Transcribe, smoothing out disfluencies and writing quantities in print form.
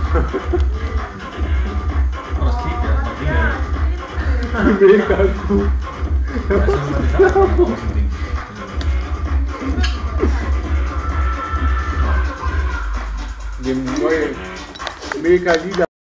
Oh, das klebt ja, das macht Dinge. Mega gut. Das ist immer die Sache von außen Ding. Dem neuen Mega Lieder.